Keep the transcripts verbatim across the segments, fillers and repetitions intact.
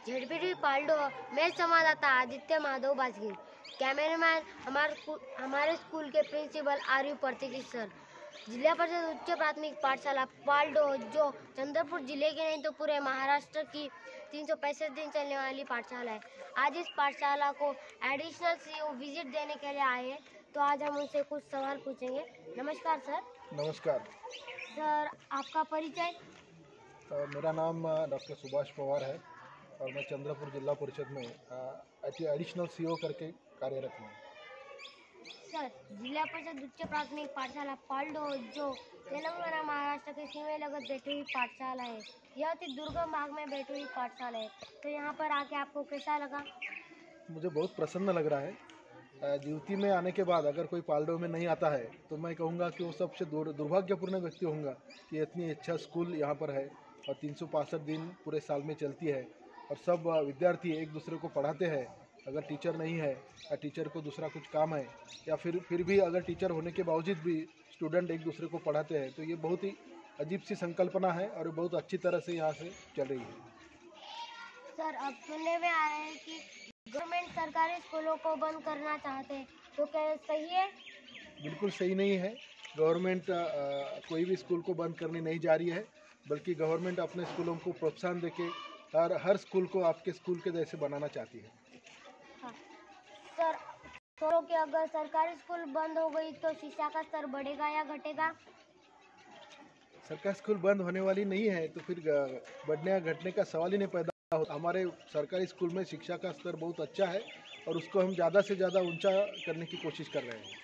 झेडपीटी पाल्डो मैं संवाददाता आदित्य माधव बाजगीर, कैमरामैन हमारे हमारे स्कूल के principal R U Prateeki sir. Zilla Parishad उच्च प्राथमिक पाठशाला पाल्डो जो चंद्रपुर जिले की नहीं तो पूरे महाराष्ट्र की तीन सौ पैंसठ दिन चलने वाली पाठशाला है। आज इस पाठशाला को एडिशनल सीईओ विजिट देने के लिए आए हैं, तो आज हम उनसे कुछ सवाल पूछेंगे। नमस्कार सर। नमस्कार सर, आपका परिचय? तो मेरा नाम डॉक्टर सुभाष पवार है और मैं चंद्रपुर जिला परिषद में एडिशनल सीईओ करके कार्यरत हूँ। सर, जिला परिषद उच्च प्राथमिक पाठशाला पाल्डो जो तेलंगाना महाराष्ट्र के सीमे लगत बैठी हुई पाठशाला है, यह अति दुर्गम भाग में बैठी हुई पाठशाला है, तो यहाँ पर आके आपको कैसा लगा? मुझे बहुत प्रसन्न लग रहा है। ड्यूटी में आने के बाद अगर कोई पाल्डो में नहीं आता है तो मैं कहूँगा कि वो सबसे दुर्भाग्यपूर्ण व्यक्ति होगा कि इतनी अच्छा स्कूल यहाँ पर है और तीन सौ पैंसठ दिन पूरे साल में चलती है और सब विद्यार्थी एक दूसरे को पढ़ाते हैं। अगर टीचर नहीं है या टीचर को दूसरा कुछ काम है या फिर फिर भी अगर टीचर होने के बावजूद भी स्टूडेंट एक दूसरे को पढ़ाते हैं, तो ये बहुत ही अजीब सी संकल्पना है और बहुत अच्छी तरह से यहाँ से चल रही है। सर, अब सुनने में आया है कि गवर्नमेंट सरकारी स्कूलों को बंद करना चाहते हैं, तो क्या सही है? बिल्कुल सही नहीं है। गवर्नमेंट कोई भी स्कूल को बंद करने नहीं जा रही है, बल्कि गवर्नमेंट अपने स्कूलों को प्रोत्साहन देके हर हर स्कूल को आपके स्कूल के जैसे बनाना चाहती है। हाँ। सर, तो कि अगर सरकारी स्कूल बंद हो गई तो शिक्षा का स्तर बढ़ेगा या घटेगा? सरकारी स्कूल बंद होने वाली नहीं है, तो फिर बढ़ने या घटने का सवाल ही नहीं पैदा होता। हमारे सरकारी स्कूल में शिक्षा का स्तर बहुत अच्छा है और उसको हम ज़्यादा से ज़्यादा ऊंचा करने की कोशिश कर रहे हैं।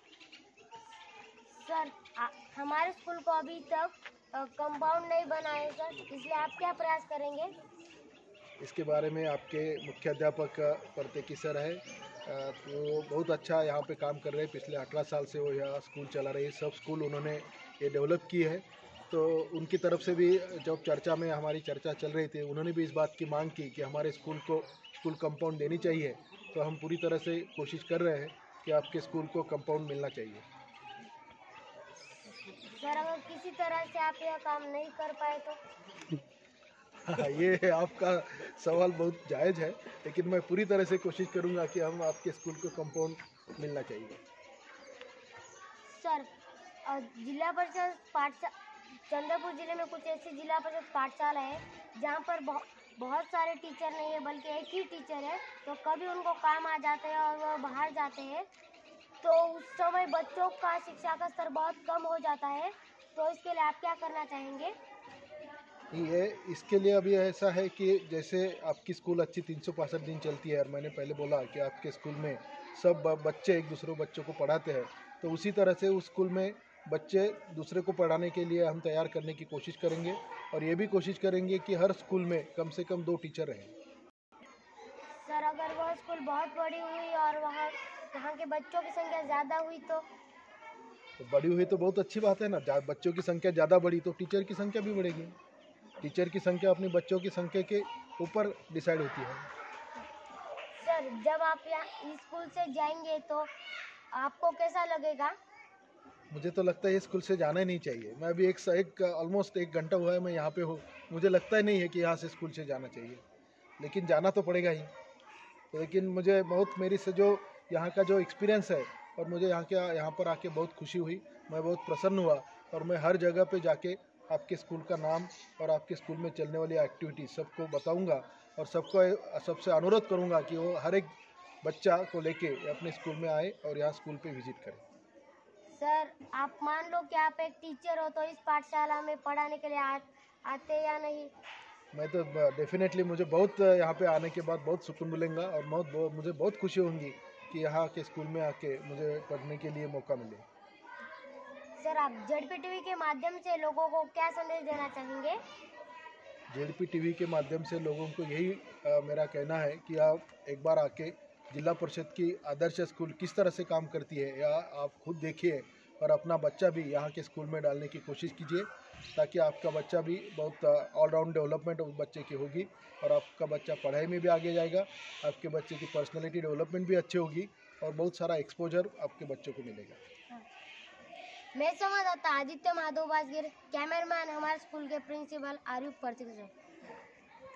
सर, आ, हमारे स्कूल को अभी तक कंपाउंड नहीं बना है सर, इसलिए आप क्या प्रयास करेंगे? इसके बारे में आपके मुख्य अध्यापक प्रतीकी सर है, तो बहुत अच्छा यहाँ पे काम कर रहे हैं। पिछले अठारह साल से वो यहाँ स्कूल चला रहे हैं। सब स्कूल उन्होंने ये डेवलप की है, तो उनकी तरफ से भी जब चर्चा में हमारी चर्चा चल रही थी, उन्होंने भी इस बात की मांग की कि हमारे स्कूल को स्कूल कंपाउंड देनी चाहिए। तो हम पूरी तरह से कोशिश कर रहे हैं कि आपके स्कूल को कंपाउंड मिलना चाहिए। सर, अगर किसी तरह से आप यह काम नहीं कर पाए तो? हाँ, ये आपका सवाल बहुत जायज़ है, लेकिन मैं पूरी तरह से कोशिश करूंगा कि हम आपके स्कूल को कंपाउंड मिलना चाहिए। सर, जिला परिषद पाठशाला चंद्रपुर जिले में कुछ ऐसी जिला परिषद पाठशाला है जहाँ पर बहुत बहुत सारे टीचर नहीं है, बल्कि एक ही टीचर है। तो कभी उनको काम आ जाते हैं और वह बाहर जाते हैं, तो उस समय बच्चों का शिक्षा का स्तर बहुत कम हो जाता है, तो इसके लिए आप क्या करना चाहेंगे? ये इसके लिए अभी ऐसा है कि जैसे आपकी स्कूल अच्छी तीन सौ पैंसठ दिन चलती है और मैंने पहले बोला कि आपके स्कूल में सब बच्चे एक दूसरे बच्चों को पढ़ाते हैं, तो उसी तरह से उस स्कूल में बच्चे दूसरे को पढ़ाने के लिए हम तैयार करने की कोशिश करेंगे और ये भी कोशिश करेंगे कि हर स्कूल में कम से कम दो टीचर रहें। सर, अगर वह स्कूल बहुत बड़ी हुई और वहाँ वहाँ के बच्चों की संख्या ज़्यादा हुई तो? तो बड़ी हुई तो बहुत अच्छी बात है ना। बच्चों की संख्या ज़्यादा बढ़ी तो टीचर की संख्या भी बढ़ेगी। टीचर की संख्या अपनी बच्चों की संख्या के ऊपर डिसाइड होती है। सर, जब आप यहाँ स्कूल से जाएंगे तो आपको कैसा लगेगा? मुझे तो लगता है ये स्कूल से जाना ही नहीं चाहिए। मैं अभी एक एक ऑलमोस्ट एक घंटा हुआ है मैं यहाँ पे हूँ, मुझे लगता ही नहीं है कि यहाँ से स्कूल से जाना चाहिए, लेकिन जाना तो पड़ेगा ही। लेकिन मुझे बहुत मेरी से जो यहाँ का जो एक्सपीरियंस है और मुझे यहाँ के यहाँ पर आके बहुत खुशी हुई, मैं बहुत प्रसन्न हुआ और मैं हर जगह पे जाके आपके स्कूल का नाम और आपके स्कूल में चलने वाली एक्टिविटी सबको बताऊंगा और सबको सबसे अनुरोध करूंगा कि वो हर एक बच्चा को लेके अपने स्कूल में आए और यहाँ स्कूल पे विजिट करें। सर, आप मान लो कि आप एक टीचर हो, तो इस पाठशाला में पढ़ाने के लिए आ, आते या नहीं? मैं तो डेफिनेटली मुझे बहुत यहाँ पे आने के बाद बहुत सुकून मिलेगा और बहुत मुझे बहुत खुशी होगी कि यहाँ के स्कूल में आके मुझे पढ़ने के लिए मौका मिले। सर, आप जेडपी टीवी के माध्यम से लोगों को क्या संदेश देना चाहेंगे? जेडपी टीवी के माध्यम से लोगों को यही आ, मेरा कहना है कि आप एक बार आके जिला परिषद की आदर्श स्कूल किस तरह से काम करती है या आप खुद देखिए और अपना बच्चा भी यहाँ के स्कूल में डालने की कोशिश कीजिए, ताकि आपका बच्चा भी बहुत ऑलराउंड डेवलपमेंट उस बच्चे की होगी और आपका बच्चा पढ़ाई में भी आगे जाएगा, आपके बच्चे की पर्सनैलिटी डेवलपमेंट भी अच्छी होगी और बहुत सारा एक्सपोजर आपके बच्चों को मिलेगा। हाँ। मैं संवाददाता आदित्य माधव बाजगीर, कैमरामैन हमारे स्कूल के principal R U Prateek sir.